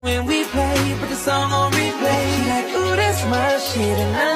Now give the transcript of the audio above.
When we play, put the song on replay. She like, ooh, that's my shit, and I